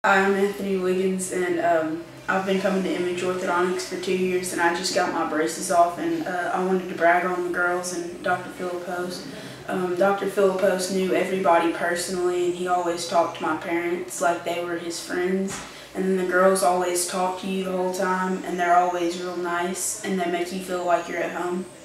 I'm Anthony Wiggins, and I've been coming to Image Orthodontics for 2 years, and I just got my braces off, and I wanted to brag on the girls and Dr. Philipose. Dr. Philipose knew everybody personally, and he always talked to my parents like they were his friends. And then the girls always talk to you the whole time, and they're always real nice, and they make you feel like you're at home.